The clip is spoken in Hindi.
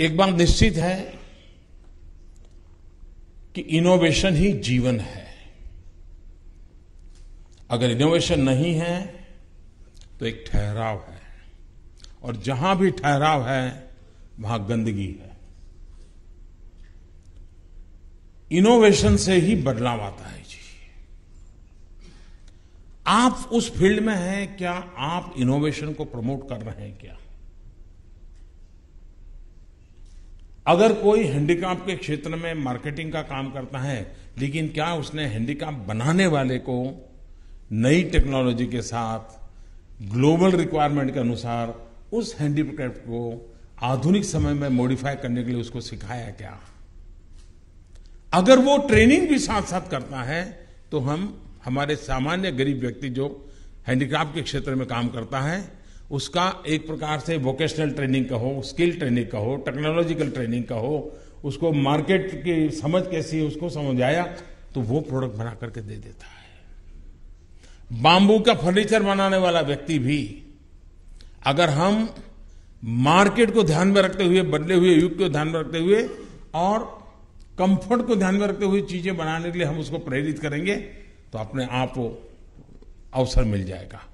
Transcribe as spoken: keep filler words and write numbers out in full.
एक बात निश्चित है कि इनोवेशन ही जीवन है। अगर इनोवेशन नहीं है तो एक ठहराव है, और जहां भी ठहराव है वहां गंदगी है। इनोवेशन से ही बदलाव आता है जी। आप उस फील्ड में हैं क्या? आप इनोवेशन को प्रमोट कर रहे हैं क्या? अगर कोई हैंडीकैप के क्षेत्र में मार्केटिंग का काम करता है, लेकिन क्या उसने हैंडीकैप बनाने वाले को नई टेक्नोलॉजी के साथ ग्लोबल रिक्वायरमेंट के अनुसार उस हैंडीकैप को आधुनिक समय में मॉडिफाई करने के लिए उसको सिखाया क्या? अगर वो ट्रेनिंग भी साथ साथ करता है तो हम हमारे सामान्य गरीब व्यक्ति जो हैंडीकैप के क्षेत्र में काम करता है उसका एक प्रकार से वोकेशनल ट्रेनिंग कहो, स्किल ट्रेनिंग कहो, टेक्नोलॉजिकल ट्रेनिंग कहो, उसको मार्केट की समझ कैसी है उसको समझाया तो वो प्रोडक्ट बना करके दे देता है। बाम्बू का फर्नीचर बनाने वाला व्यक्ति भी अगर हम मार्केट को ध्यान में रखते हुए, बदले हुए युग को ध्यान में रखते हुए और कंफर्ट को ध्यान में रखते हुए चीजें बनाने के लिए हम उसको प्रेरित करेंगे तो अपने आप अवसर मिल जाएगा।